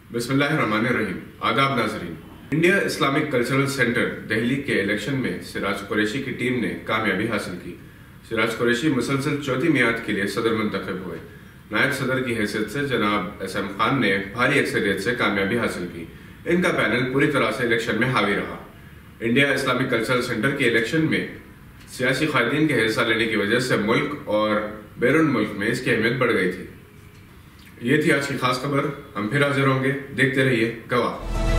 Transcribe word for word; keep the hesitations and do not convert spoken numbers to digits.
बिस्मिल्लाहिर्रहमानिर्रहीम। आदाब नाज़रीन। India Islamic cultural centre Delhi के इलेक्शन में सिराज कुरैशी की टीम ने कामयाबी हासिल की। सिराज कुरैशी मुसलसल चौथी मियाद के लिए सदर मुंतखब हुए। नायब सदर की हैसियत से जनाब एस एम खान ने भारी अक्सरियत से कामयाबी हासिल की। इनका पैनल पूरी तरह से इलेक्शन में हावी रहा। इंडिया इस्लामिक कल्चरल सेंटर के इलेक्शन में सियासी कायदीन के हिस्सा लेने की वजह से मुल्क और बैरून मुल्क में इसकी अहमियत बढ़ गई थी। ये थी आज की खास खबर। हम फिर हाजिर होंगे। देखते रहिए गवाह।